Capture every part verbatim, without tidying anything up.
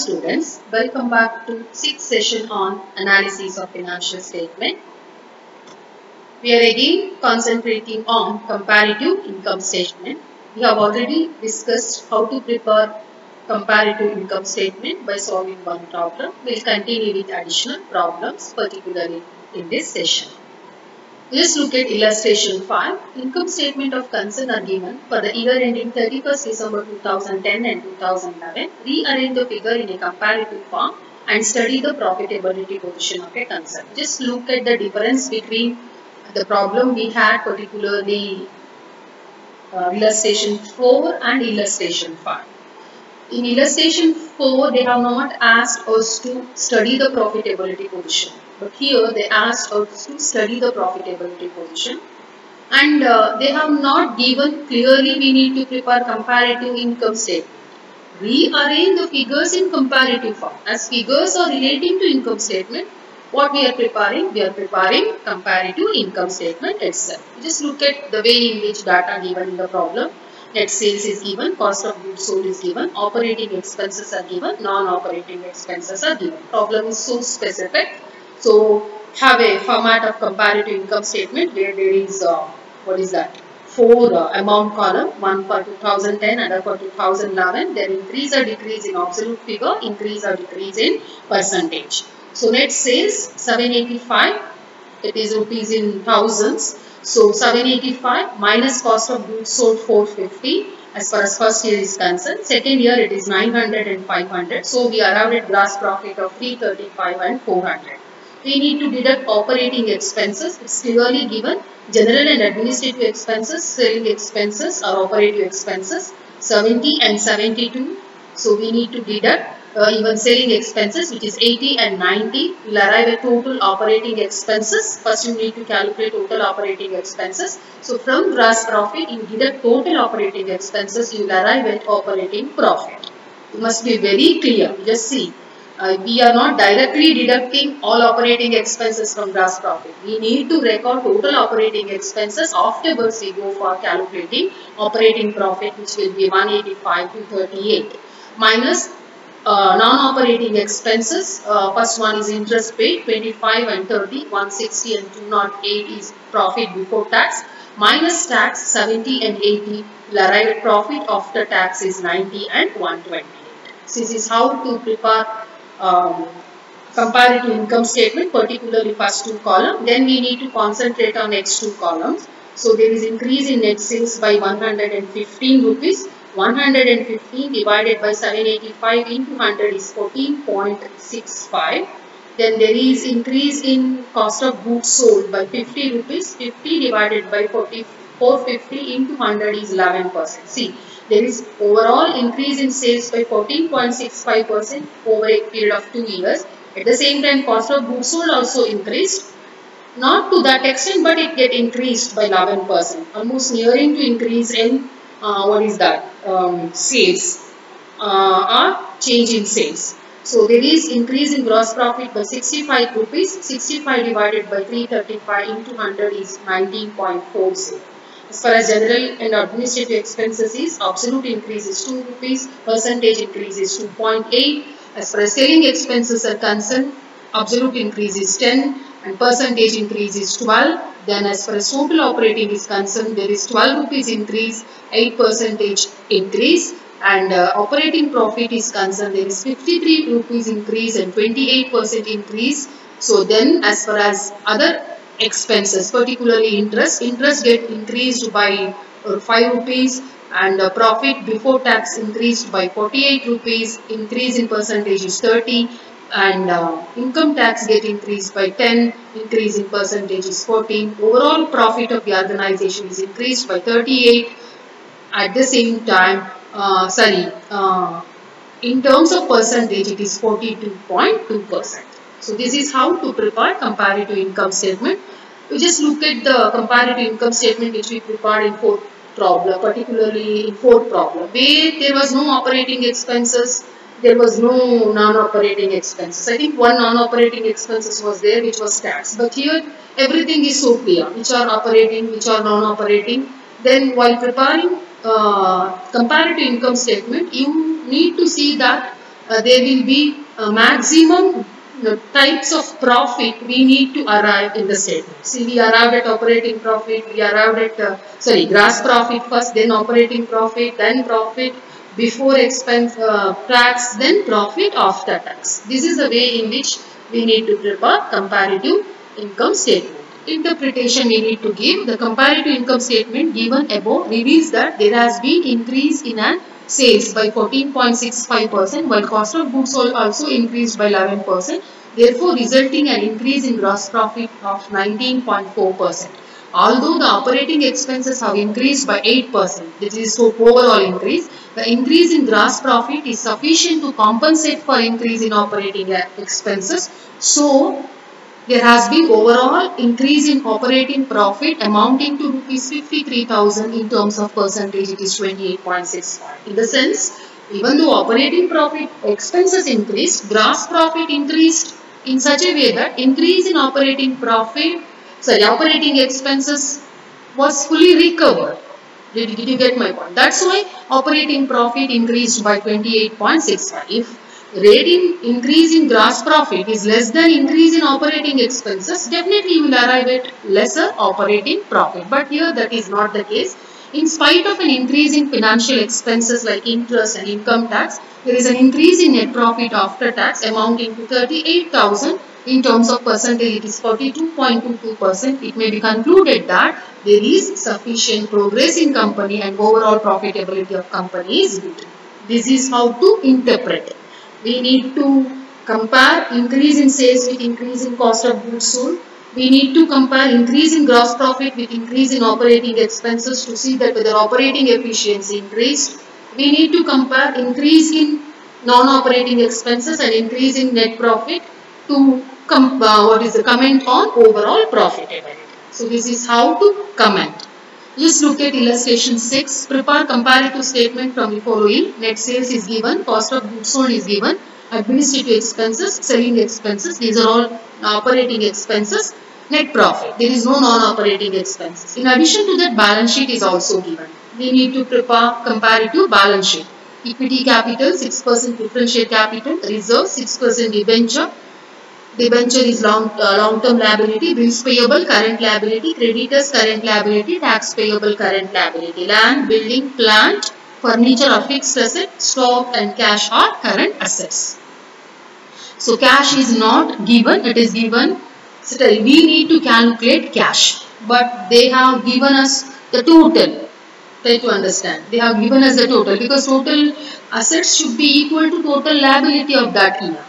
students, welcome back to sixth session on analysis of financial statement. We are again concentrating on comparative income statement. We have already discussed how to prepare comparative income statement by solving one problem. We will continue with additional problems, particularly in this session. Let's look at illustration five. Income statement of concern are given for the year ending thirty-first December two thousand ten and two thousand eleven. Rearrange the figure in a comparative form and study the profitability position of a concern. Just look at the difference between the problem we had, particularly uh, illustration four and illustration five. In illustration four, they have not asked us to study the profitability position. But here they asked us to study the profitability position. And uh, they have not given clearly we need to prepare comparative income statement. Rearrange the figures in comparative form. As figures are relating to income statement, what we are preparing? We are preparing comparative income statement itself. Just look at the way in which data given in the problem. Net sales is given, cost of goods sold is given, operating expenses are given, non-operating expenses are given. Problem is so specific. So, have a format of comparative income statement where there is, uh, what is that? Four uh, amount column, one for two thousand ten, another for two thousand eleven. Then increase or decrease in absolute figure, increase or decrease in percentage. So, net sales seven eighty-five, it is rupees in thousands. So, seven eighty-five minus cost of goods sold four fifty as far as first year is concerned. Second year it is nine hundred and five hundred. So, we arrived at gross profit of three thirty-five and four hundred. We need to deduct operating expenses. It's clearly given. General and administrative expenses, selling expenses or operating expenses seventy and seventy-two. So, we need to deduct uh, even selling expenses, which is eighty and ninety. We'll arrive at total operating expenses. First, you need to calculate total operating expenses. So, from gross profit, you deduct total operating expenses. You will arrive at operating profit. You must be very clear. Just see. Uh, we are not directly deducting all operating expenses from gross profit. We need to record total operating expenses. Afterwards, we go for calculating operating profit, which will be one eighty-five to thirty-eight. Minus uh, non-operating expenses. Uh, first one is interest paid, twenty-five and thirty, one sixty and two oh eight is profit before tax. Minus tax, seventy and eighty, will arrive at profit after tax is ninety and one twenty-eight. So, this is how to prepare Um, comparative income statement, particularly first two column. Then we need to concentrate on next two columns. So, there is increase in net sales by one hundred fifteen rupees. one hundred fifteen divided by seven eighty-five into one hundred is fourteen point six five. Then there is increase in cost of goods sold by fifty rupees. fifty divided by four fifty into one hundred is eleven percent. See, there is overall increase in sales by fourteen point six five percent over a period of two years. At the same time, cost of goods sold also increased. Not to that extent, but it get increased by eleven percent. Almost nearing to increase in, uh, what is that, um, sales uh, or change in sales. So, there is increase in gross profit by sixty-five rupees. sixty-five divided by three thirty-five into one hundred is nineteen point four zero. As far as general and administrative expenses is, absolute increase is two rupees, percentage increase is two point eight. As far as selling expenses are concerned, absolute increase is ten and percentage increase is twelve. Then as far as total operating is concerned, there is twelve rupees increase, eight percentage increase. And uh, operating profit is concerned, there is fifty-three rupees increase and twenty-eight percent increase. So, then as far as other expenses, particularly interest, interest get increased by uh, five rupees and uh, profit before tax increased by forty-eight rupees, increase in percentage is thirty and uh, income tax get increased by ten, increase in percentage is fourteen. Overall profit of the organization is increased by thirty-eight. At the same time, uh, sorry, uh, in terms of percentage, it is forty-two point two percent. So, this is how to prepare comparative income statement. We just look at the comparative income statement which we prepared in fourth problem, particularly in fourth problem, where there was no operating expenses, there was no non-operating expenses. I think one non-operating expenses was there, which was tax. But here, everything is so clear, which are operating, which are non-operating. Then, while preparing uh, comparative income statement, you need to see that uh, there will be a maximum uh, types of profit we need to arrive in the statement. See, we arrived at operating profit, we arrived at, uh, sorry, gross profit first, then operating profit, then profit before expense uh, tax, then profit after tax. This is the way in which we need to prepare comparative income statement. Interpretation we need to give. The comparative income statement given above reveals that there has been increase in an sales by fourteen point six five percent while cost of goods sold also increased by eleven percent, therefore resulting an increase in gross profit of nineteen point four percent. Although the operating expenses have increased by eight percent, this is so overall increase, the increase in gross profit is sufficient to compensate for increase in operating expenses. So, there has been overall increase in operating profit amounting to rupees fifty-three thousand. In terms of percentage, it is twenty-eight point six five. In the sense, even though operating profit expenses increased, gross profit increased in such a way that increase in operating profit, sorry, operating expenses was fully recovered. Did, did you get my point? That's why operating profit increased by twenty-eight point six five. If rate in increase in gross profit is less than increase in operating expenses, definitely you will arrive at lesser operating profit. But here that is not the case. In spite of an increase in financial expenses like interest and income tax, there is an increase in net profit after tax amounting to thirty-eight thousand. In terms of percentage, it is forty-two point two two percent. It may be concluded that there is sufficient progress in company and overall profitability of company is good. This is how to interpret it. We need to compare increase in sales with increase in cost of goods sold. We need to compare increase in gross profit with increase in operating expenses to see that whether operating efficiency increased. We need to compare increase in non-operating expenses and increase in net profit to com uh, what is the comment on overall profitability. So this is how to comment. Just look at illustration six. Prepare comparative statement from the following. Net sales is given, cost of goods sold is given, administrative expenses, selling expenses. These are all operating expenses. Net profit. There is no non-operating expenses. In addition to that, balance sheet is also given. We need to prepare comparative balance sheet. Equity capital six percent, preference share capital, reserve six percent, debenture. Debenture is long, uh, long-term liability, bills payable, current liability, creditors, current liability, tax payable, current liability, land, building, plant, furniture or fixed asset, stock and cash are current assets. So, cash is not given, it is given, so we need to calculate cash, but they have given us the total. Try to understand, they have given us the total because total assets should be equal to total liability of that year.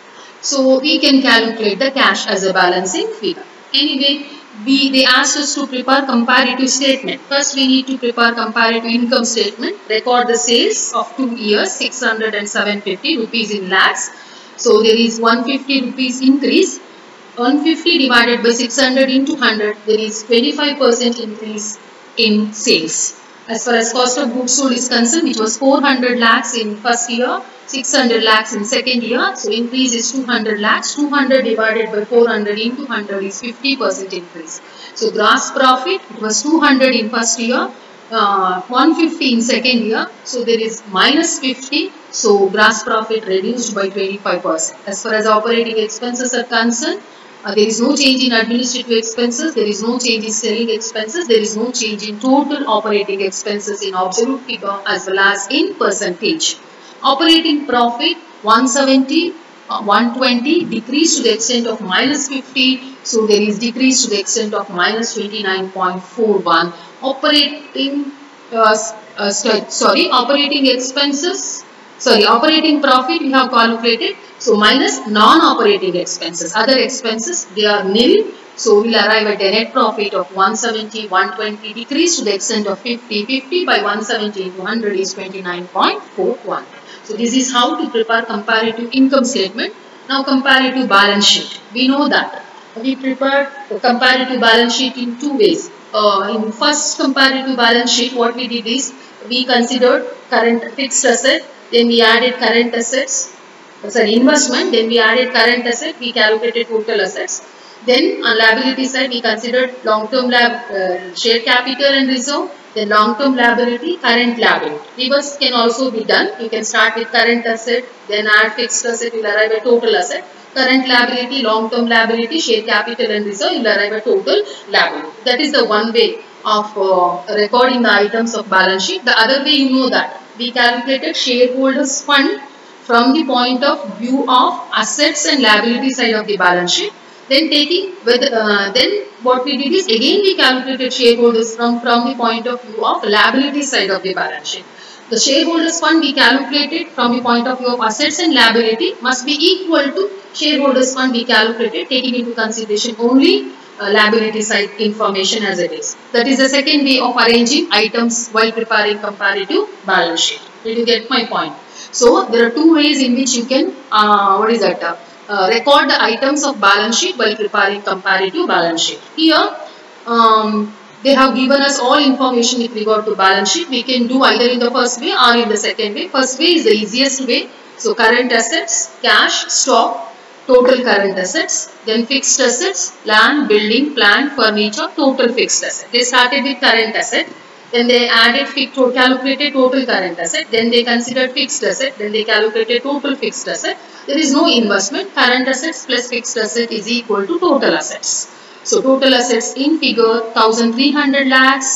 So, we can calculate the cash as a balancing figure. Anyway, we, they asked us to prepare comparative statement. First, we need to prepare comparative income statement. Record the sales of two years, six hundred and seven hundred fifty rupees in lakhs. So, there is one hundred fifty rupees increase. one hundred fifty divided by six hundred into one hundred, there is twenty-five percent increase in sales. As far as cost of goods sold is concerned, it was four hundred lakhs in first year, six hundred lakhs in second year. So, increase is two hundred lakhs. two hundred divided by four hundred into one hundred is fifty percent increase. So, gross profit, it was two hundred in first year, uh, one hundred fifty in second year. So, there is minus fifty. So, gross profit reduced by twenty-five percent. As far as operating expenses are concerned, Uh, there is no change in administrative expenses, there is no change in selling expenses, there is no change in total operating expenses in absolute figure as well as in percentage. Operating profit one seventy, uh, one twenty decreased to the extent of minus fifty, so there is decrease to the extent of minus twenty-nine point four one. Operating, uh, uh, sorry, operating expenses, sorry, operating profit we have calculated. So, minus non-operating expenses. Other expenses, they are nil. So, we will arrive at a net profit of one seventy, one twenty, decrease to the extent of fifty. fifty by one seventy into one hundred is twenty-nine point four one. So, this is how to prepare comparative income statement. Now, comparative balance sheet. We know that we prepared the comparative balance sheet in two ways. Uh, in first comparative balance sheet, what we did is, we considered current fixed asset, then we added current assets. Sorry, investment, then we added current asset, we calculated total assets. Then on liability side, we considered long-term lab, uh, share capital and reserve. Then long-term liability, current liability. Reverse can also be done. You can start with current asset, then add fixed asset, you will arrive at total asset. Current liability, long-term liability, share capital and reserve, you will arrive at total liability. That is the one way of uh, recording the items of balance sheet. The other way, you know that we calculated shareholders fund from the point of view of assets and liability side of the balance sheet. Then taking with uh, then what we did is again we calculated shareholders from from the point of view of liability side of the balance sheet. The shareholders fund we calculated from the point of view of assets and liability must be equal to shareholders fund we calculated taking into consideration only uh, liability side information as it is. That is the second way of arranging items while preparing comparative balance sheet. Did you get my point? So there are two ways in which you can uh, what is that? Uh, Uh, record the items of balance sheet while preparing comparative balance sheet. Here, um, they have given us all information with regard to balance sheet. We can do either in the first way or in the second way. First way is the easiest way. So, current assets, cash, stock, total current assets, then fixed assets, land, building, plant, furniture, total fixed asset. They started with current asset. Then they added, calculated total current asset. Then they considered fixed asset. Then they calculated total fixed asset. There is no investment. Current assets plus fixed asset is equal to total assets. So total assets in figure one thousand three hundred lakhs.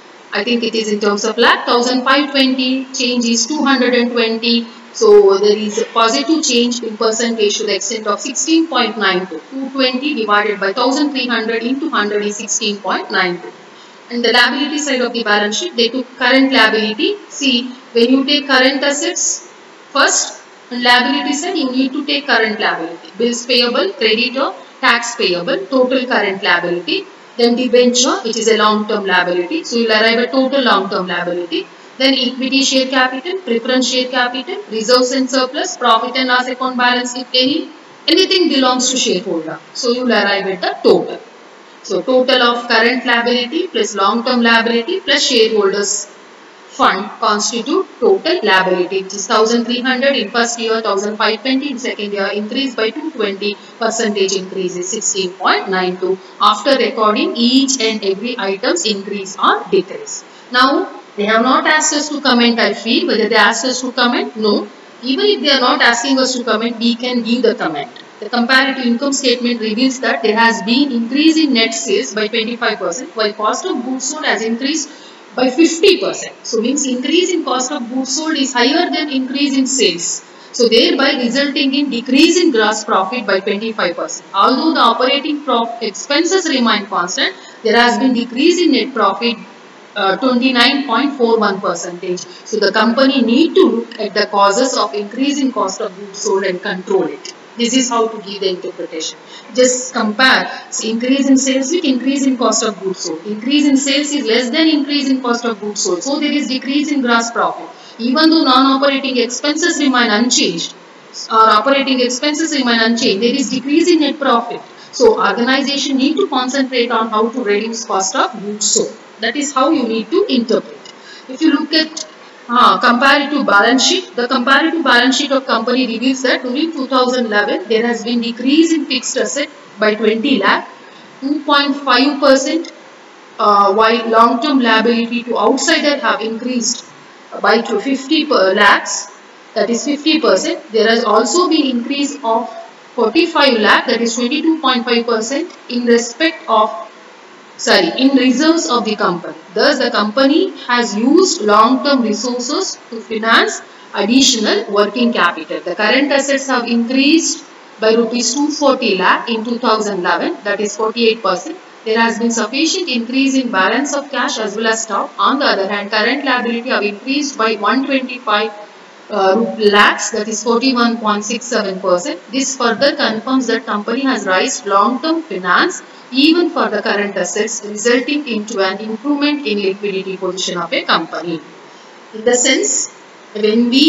I think it is in terms of lakh. one thousand five hundred twenty. Change is two hundred twenty. So there is a positive change in percentage to the extent of sixteen point nine two. two hundred twenty divided by one thousand three hundred into one hundred is sixteen point nine two. And the liability side of the balance sheet, they took current liability. See, when you take current assets first, on liability side, you need to take current liability. Bills payable, creditor, tax payable, total current liability. Then debenture, which is a long-term liability. So, you will arrive at total long-term liability. Then equity share capital, preference share capital, reserves and surplus, profit and loss account balance if any. Anything belongs to shareholder. So, you will arrive at the total. So, total of current liability plus long-term liability plus shareholders fund constitute total liability, which is one thousand three hundred in first year, one thousand five hundred twenty in second year, increase by two hundred twenty, percentage increase is sixteen point nine two after recording each and every item's increase or decrease. Now, they have not asked us to comment, I feel. Whether they asked us to comment? No. Even if they are not asking us to comment, we can give the comment. The comparative income statement reveals that there has been increase in net sales by twenty-five percent while cost of goods sold has increased by fifty percent. So means increase in cost of goods sold is higher than increase in sales. So thereby resulting in decrease in gross profit by twenty-five percent. Although the operating prof expenses remain constant, there has been decrease in net profit uh, twenty-nine point four one percentage. So the company need to look at the causes of increase in cost of goods sold and control it. This is how to give the interpretation. Just compare so increase in sales with increase in cost of goods sold. Increase in sales is less than increase in cost of goods sold. So there is decrease in gross profit. Even though non-operating expenses remain unchanged, or operating expenses remain unchanged, there is decrease in net profit. So organization need to concentrate on how to reduce cost of goods sold. That is how you need to interpret. If you look at Uh, comparative balance sheet. The comparative balance sheet of company reveals that during two thousand eleven there has been decrease in fixed asset by twenty lakh, two point five percent, uh, while long-term liability to outsider have increased by fifty lakhs, that is fifty percent. There has also been increase of forty-five lakh, that is twenty-two point five percent in respect of Sorry, in reserves of the company. Thus, the company has used long-term resources to finance additional working capital. The current assets have increased by rupees two hundred forty lakh in two thousand eleven, that is forty-eight percent. There has been sufficient increase in balance of cash as well as stock. On the other hand, current liability have increased by one hundred twenty-five uh, lakhs, that is forty-one point six seven percent. This further confirms that company has raised long-term finance even for the current assets, resulting into an improvement in liquidity position of a company. In the sense, when we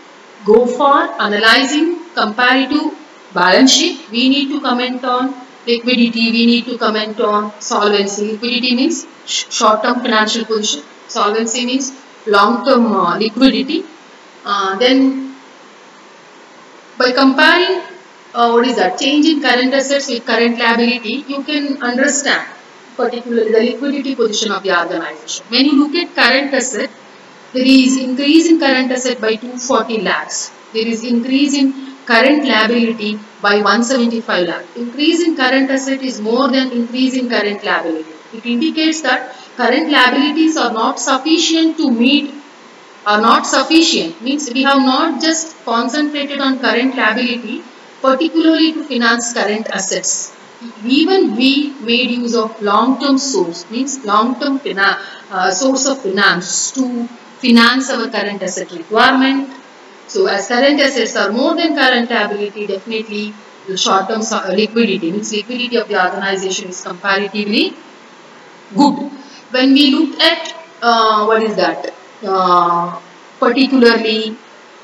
go for analyzing comparative balance sheet, we need to comment on liquidity, we need to comment on solvency. Liquidity means short-term financial position, solvency means long-term uh, liquidity. Uh, then, by comparing uh, what is that, change in current assets with current liability, you can understand particularly the liquidity position of the organization. When you look at current asset, there is increase in current asset by two hundred forty lakhs. There is increase in current liability by one hundred seventy-five lakh. Increase in current asset is more than increase in current liability. It indicates that current liabilities are not sufficient to meet, are not sufficient, means we have not just concentrated on current liability particularly to finance current assets. Even we made use of long-term source, means long-term uh, source of finance to finance our current asset requirement. So as current assets are more than current liability, definitely the short-term liquidity, means liquidity of the organization is comparatively good. When we look at uh, what is that, uh, particularly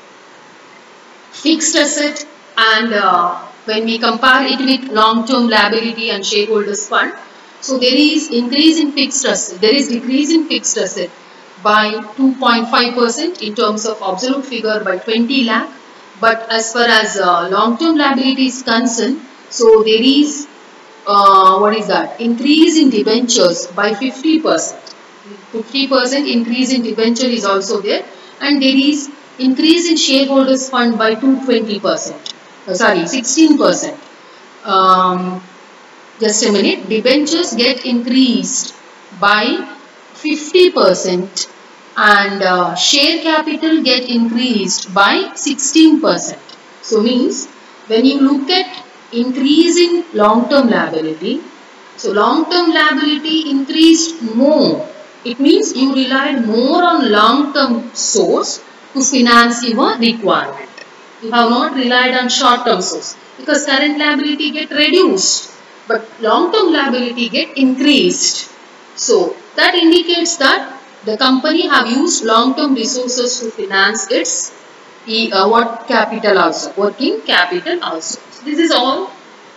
fixed asset, and uh, when we compare it with long-term liability and shareholders fund, so there is increase in fixed asset, there is decrease in fixed asset by two point five percent in terms of absolute figure by twenty lakh, but as far as uh, long-term liability is concerned, so there is uh, what is that, increase in debentures by fifty percent. fifty percent increase in debenture is also there, and there is increase in shareholders fund by two hundred twenty percent. Uh, sorry, sixteen percent. Um, just a minute. Debentures get increased by fifty percent and uh, share capital get increased by sixteen percent. So means when you look at increase in long-term liability, so long-term liability increased more. It means you relied more on long-term source to finance your requirement. You have not relied on short-term source because current liability get reduced, but long-term liability get increased. So that indicates that the company have used long-term resources to finance its uh, what capital also, working capital also. So this is all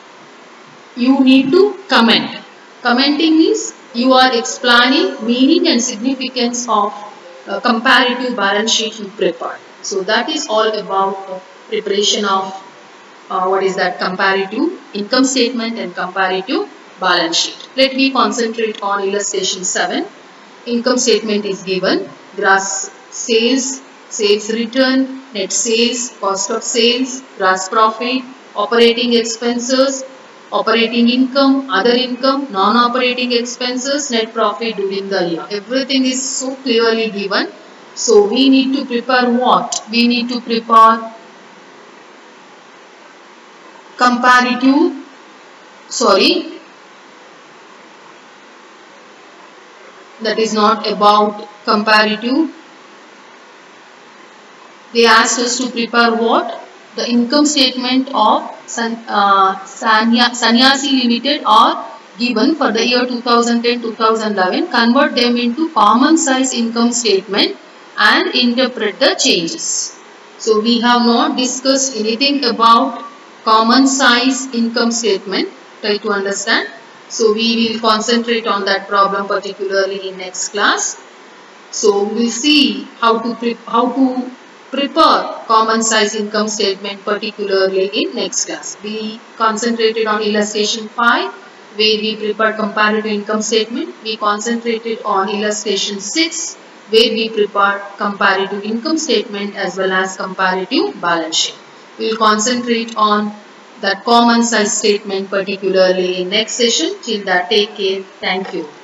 you need to comment. Commenting means you are explaining meaning and significance of uh, comparative balance sheet you prepared. So that is all about uh, preparation of uh, what is that, comparative income statement and comparative balance sheet. Let me concentrate on illustration seven. Income statement is given, gross sales, sales return, net sales, cost of sales, gross profit, operating expenses, operating income, other income, non-operating expenses, net profit during the year. Everything is so clearly given. So we need to prepare what? We need to prepare comparative, sorry, that is not about comparative. They asked us to prepare what? The income statement of San, uh, Sanya, Sannyasi Limited are given for the year two thousand ten to two thousand eleven. Convert them into common size income statement and interpret the changes. So we have not discussed anything about common size income statement. Try to understand. So we will concentrate on that problem particularly in next class. So we will see how to pre how to prepare common size income statement particularly in next class. We concentrated on illustration five where we prepared comparative income statement. We concentrated on illustration six where we prepared comparative income statement as well as comparative balance sheet. We will concentrate on that common size statement particularly in next session. Till that, take care. Thank you.